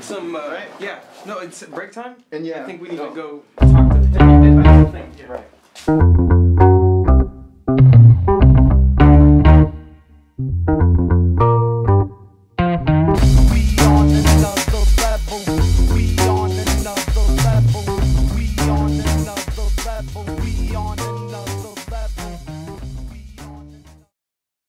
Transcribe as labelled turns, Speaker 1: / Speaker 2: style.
Speaker 1: some.
Speaker 2: Right?
Speaker 1: Yeah. No, it's break time.
Speaker 2: And yeah.
Speaker 1: I think we need
Speaker 2: no.
Speaker 1: to go talk to the thing.
Speaker 2: Yeah.
Speaker 1: Right.